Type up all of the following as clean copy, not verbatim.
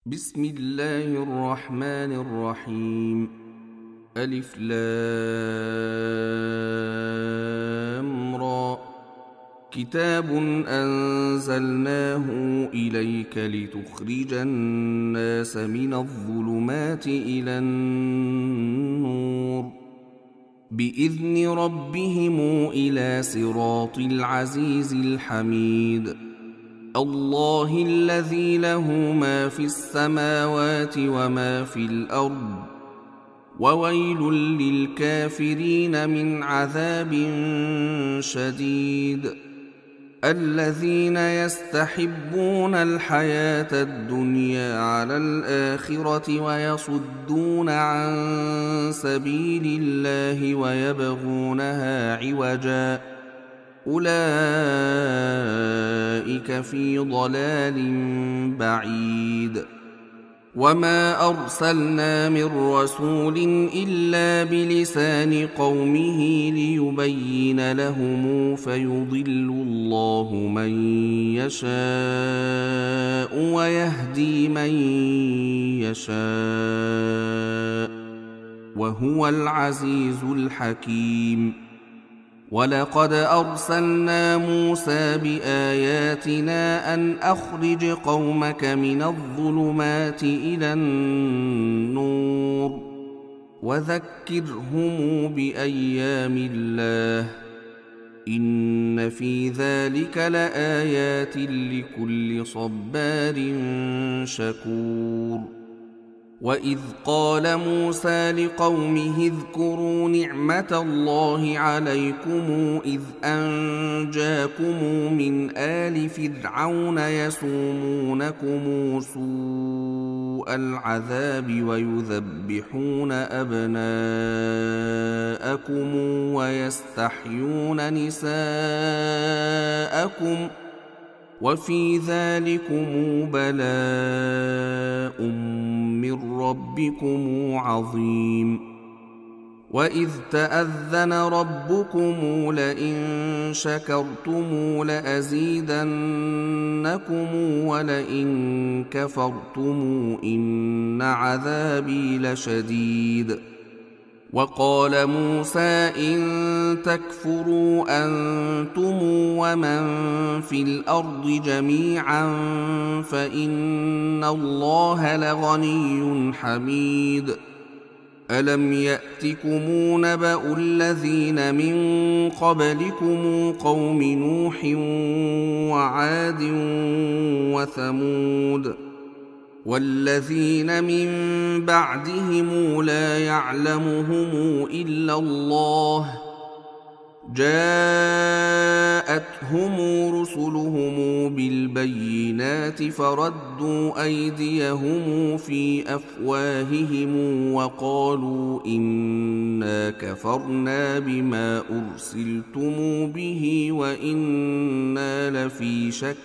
بسم الله الرحمن الرحيم. ألف لام را. كتاب أنزلناه إليك لتخرج الناس من الظلمات إلى النور بإذن ربهم إلى صراط العزيز الحميد. الله الذي له ما في السماوات وما في الأرض وويل للكافرين من عذاب شديد. الذين يستحبون الحياة الدنيا على الآخرة ويصدون عن سبيل الله ويبغونها عوجا أولئك في ضلال بعيد. وما أرسلنا من رسول إلا بلسان قومه ليبين لهم فيضل الله من يشاء ويهدي من يشاء وهو العزيز الحكيم. ولقد أرسلنا موسى بآياتنا أن أخرج قومك من الظلمات إلى النور وذكرهم بأيام الله إن في ذلك لآيات لكل صبار شكور. وإذ قال موسى لقومه اذكروا نعمة الله عليكم إذ أنجاكم من آل فرعون يسومونكم سوء العذاب ويذبحون أبناءكم ويستحيون نساءكم وفي ذلكم بلاء من ربكم عظيم. وإذ تأذن ربكم لئن شكرتم لأزيدنكم ولئن كفرتم إن عذابي لشديد. وقال موسى إن تكفروا أنتم ومن في الأرض جميعا فإن الله لغني حميد. ألم يأتكم نبأ الذين من قبلكم قوم نوح وعاد وثمود والذين من بعدهم لا يعلمهم إلا الله جاءتهم رسلهم بالبينات فردوا أيديهم في أفواههم وقالوا إنا كفرنا بما أرسلتم به وإنا لفي شك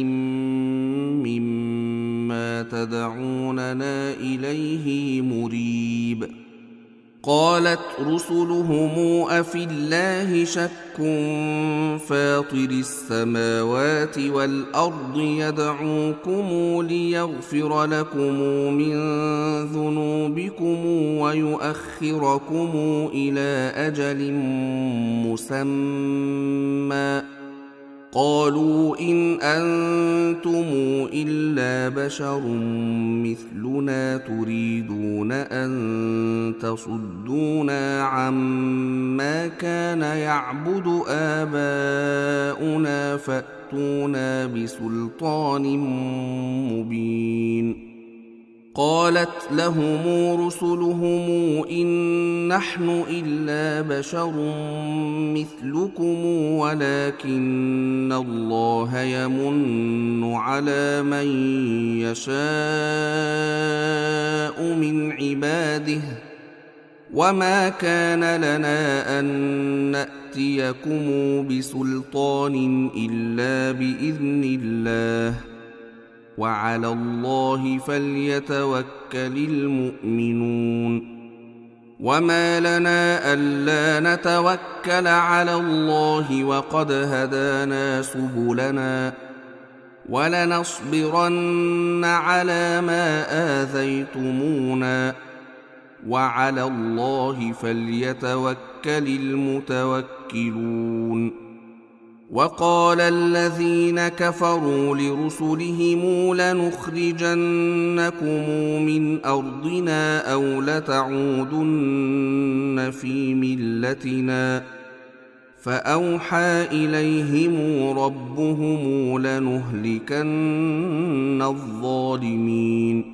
مما تدعوننا إليه مريب. قالت رسلهم أفي الله شك فاطر السماوات والأرض يدعوكم ليغفر لكم من ذنوبكم ويؤخركم إلى أجل مسمى قالوا إن أنتم إلا بشر مثلنا تريدون أن تصدونا عما كان يعبد آباؤنا فأتونا بسلطان مبين. قالت لهم رسلهم إن نحن إلا بشر مثلكم ولكن الله يمن على من يشاء من عباده وما كان لنا أن نأتيكم بسلطان إلا بإذن الله وعلى الله فليتوكل المؤمنون. وما لنا ألا نتوكل على الله وقد هدانا سبلنا ولنصبرن على ما آذيتمونا وعلى الله فليتوكل المتوكلون. وقال الذين كفروا لرسلهم لنخرجنكم من أرضنا أو لتعودن في ملتنا فأوحى إليهم ربهم لنهلكن الظالمين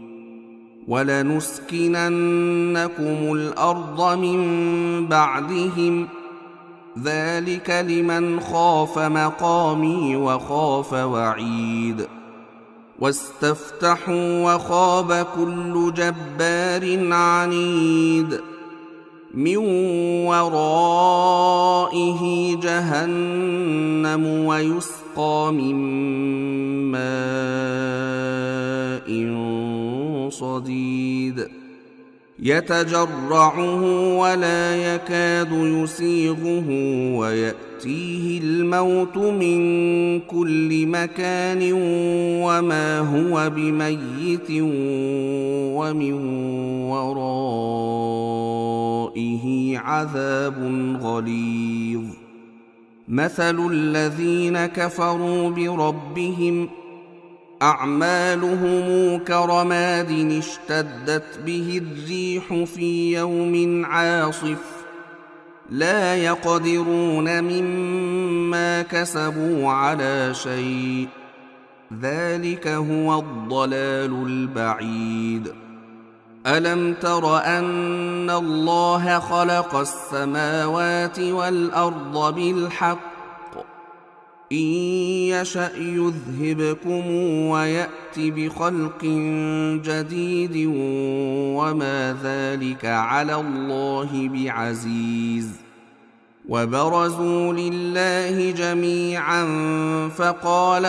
ولنسكننكم الأرض من بعدهم ذلك لمن خاف مقامي وخاف وعيد. واستفتحوا وخاب كل جبار عنيد من ورائه جهنم ويسقى من ماء صديد يتجرعه ولا يكاد يسيغه ويأتيه الموت من كل مكان وما هو بميت ومن ورائه عذاب غليظ. مثل الذين كفروا بربهم أعمالهم كرماد اشتدت به الريح في يوم عاصف لا يقدرون مما كسبوا على شيء ذلك هو الضلال البعيد. ألم تر أن الله خلق السماوات والأرض بالحق إن يشأ يذهبكم ويأت بخلق جديد وما ذلك على الله بعزيز. وبرزوا لله جميعا فقال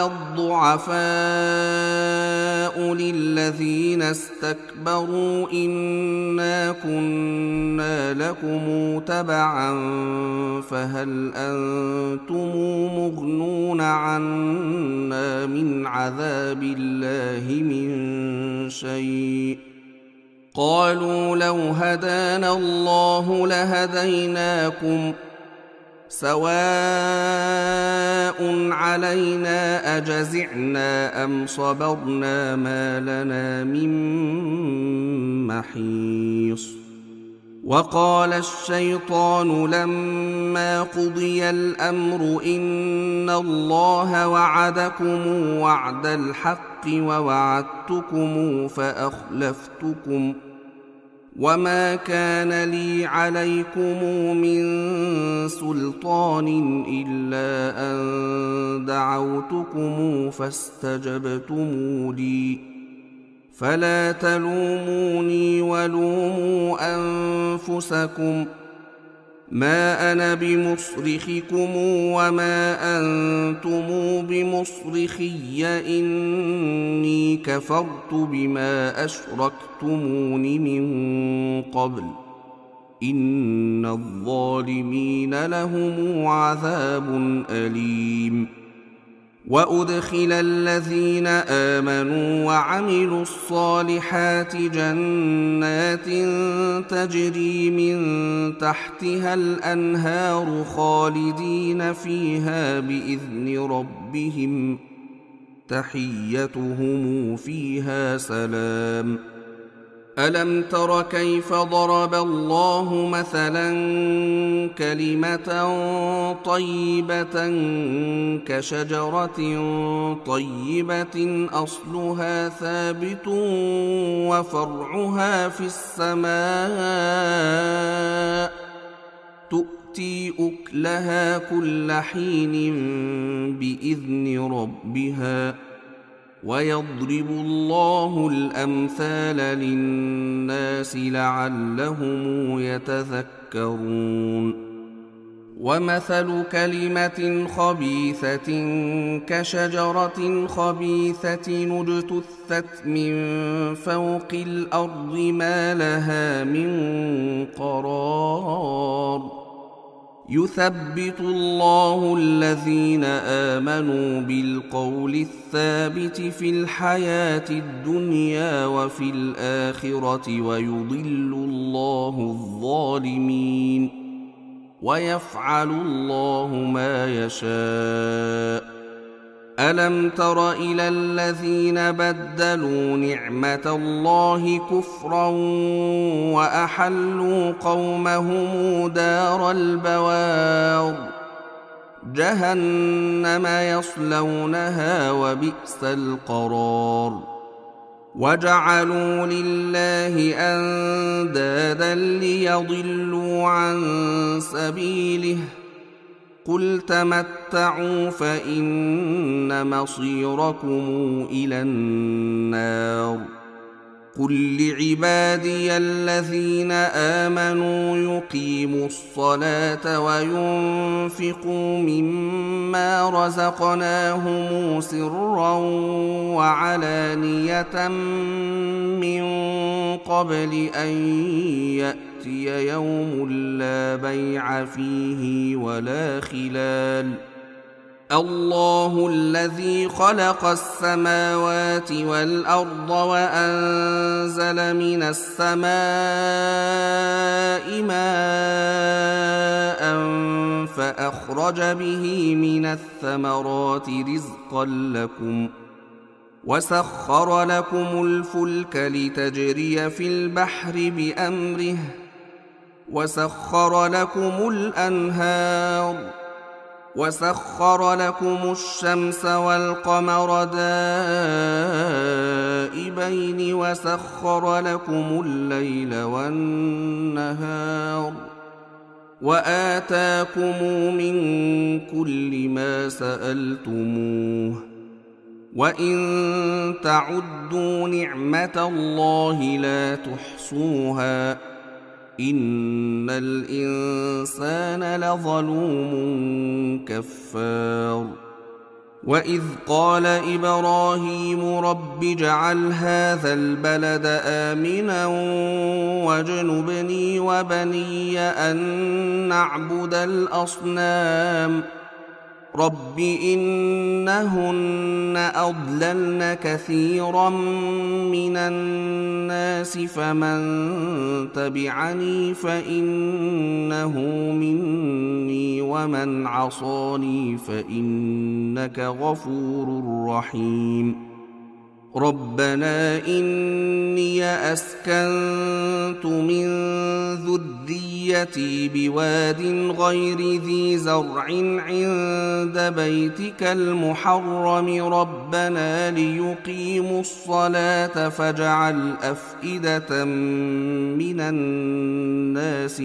الضعفاء للذين استكبروا إنا كنا لكم تبعا فهل أنتم مغنون عنا من عذاب الله من شيء قالوا لو هدانا الله لهديناكم سواء علينا أجزعنا أم صبرنا ما لنا من محيص. وقال الشيطان لما قضي الأمر إن الله وعدكم وعد الحق ووعدتكم فأخلفتكم وما كان لي عليكم من سلطان إلا أن دعوتكم فاستجبتم لي فلا تلوموني ولوموا أنفسكم ما أنا بمصرخكم وما أنتم بمصرخي إني كفرت بما أشركتمون من قبل إن الظالمين لهم عذاب أليم. وأدخل الذين آمنوا وعملوا الصالحات جنات تجري من تحتها الأنهار خالدين فيها بإذن ربهم تحيتهم فيها سلام. ألم تر كيف ضرب الله مثلا كلمة طيبة كشجرة طيبة أصلها ثابت وفرعها في السماء تؤتي أكلها كل حين بإذن ربها ويضرب الله الأمثال للناس لعلهم يتذكرون. ومثل كلمة خبيثة كشجرة خبيثة اجتثت من فوق الأرض ما لها من قرار يثبت الله الذين آمنوا بالقول الثابت في الحياة الدنيا وفي الآخرة ويضل الله الظالمين ويفعل الله ما يشاء. ألم تر إلى الذين بدلوا نعمة الله كفرا وأحلوا قومهم دار البوار جهنم يصلونها وبئس القرار وجعلوا لله أندادا ليضلوا عن سبيله قل تمتعوا فإن مصيركم إلى النار قل لعبادي الذين آمنوا يقيموا الصلاة وينفقوا مما رزقناهم سرا وعلانية من قبل أن يأتي يوم لا بيع فيه ولا خلال الله الذي خلق السماوات والأرض وأنزل من السماء ماء فأخرج به من الثمرات رزقا لكم وسخر لكم الفلك لتجري في البحر بأمره وسخر لكم الأنهار وسخر لكم الشمس والقمر دائبين وسخر لكم الليل والنهار وآتاكم من كل ما سألتموه وإن تعدوا نعمة الله لا تحصوها إن الإنسان لظلوم كفار وإذ قال إبراهيم رب اجعل هذا البلد آمنا واجنبني وبني أن نعبد الأصنام رب إنهن أضللن كثيرا من الناس فمن تبعني فإنه مني ومن عصاني فإنك غفور رحيم ربنا إني أسكنت من ذريتي بواد غير ذي زرع عند بيتك المحرم ربنا ليقيموا الصلاة فاجعل أفئدة من الناس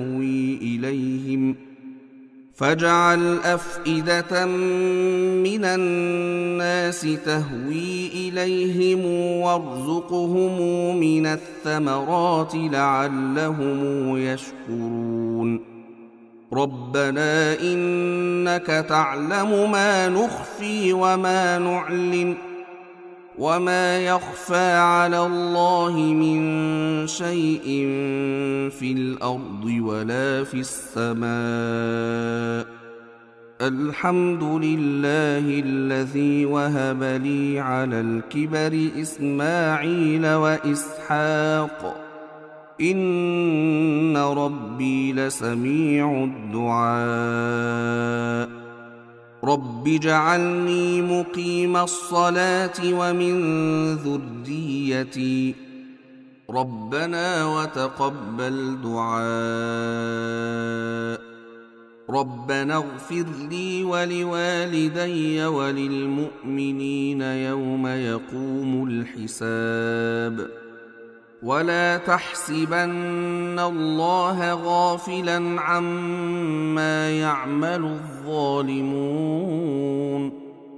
تهوي إليهم وارزقهم من الثمرات لعلهم يشكرون ربنا إنك تعلم ما نخفي وما نعلن وما يخفى على الله من شيء في الأرض ولا في السماء الحمد لله الذي وهب لي على الكبر إسماعيل وإسحاق إن ربي لسميع الدعاء رب اجعلني مقيم الصلاة ومن ذريتي ربنا وتقبل دعاء ربنا اغفر لي ولوالدي وللمؤمنين يوم يقوم الحساب ولا تحسبن الله غافلا عما يعمل الظالمون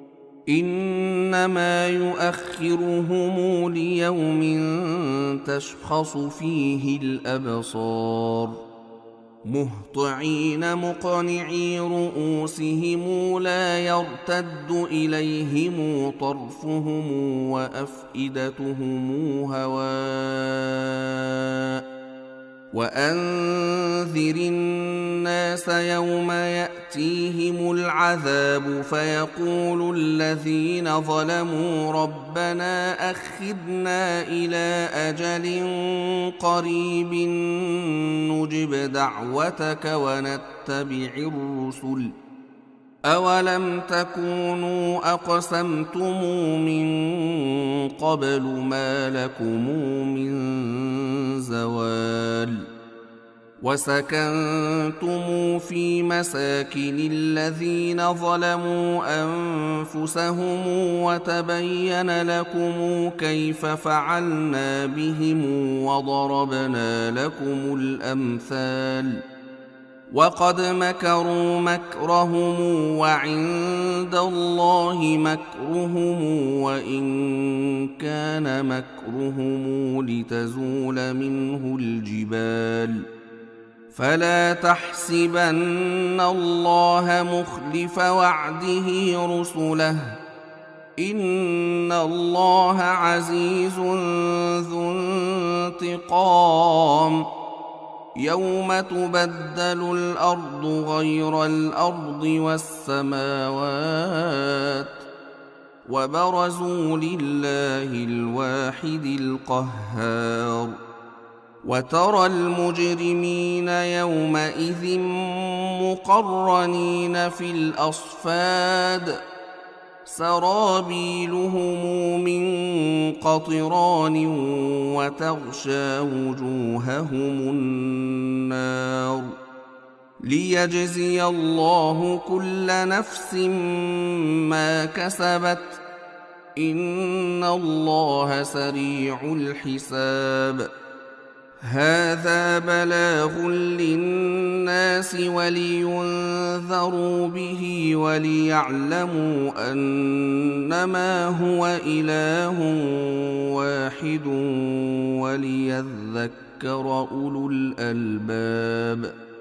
إنما يؤخرهم ليوم تشخص فيه الأبصار مهطعين مقنعي رؤوسهم لا يرتد إليهم طرفهم وأفئدتهم هواء وأنذر الناس الناس يوم يأتيهم العذاب فيقول الذين ظلموا ربنا أخذنا إلى أجل قريب نجب دعوتك ونتبع الرسل أولم تكونوا أقسمتم من قبل ما لكم من زوال وسكنتم في مساكن الذين ظلموا أنفسهم وتبين لكم كيف فعلنا بهم وضربنا لكم الأمثال وقد مكروا مكرهم وعند الله مكرهم وإن كان مكرهم لتزول منه الجبال فلا تحسبن الله مخلف وعده رسله إن الله عزيز ذو انتقام يوم تبدل الأرض غير الأرض والسماوات وبرزوا لله الواحد القهار وترى المجرمين يومئذ مقرنين في الأصفاد سرابيلهم من قطران وتغشى وجوههم النار ليجزي الله كل نفس ما كسبت إن الله سريع الحساب هذا بلاغ للناس ولينذروا به وليعلموا أنما هو إله واحد وليذكر أولو الألباب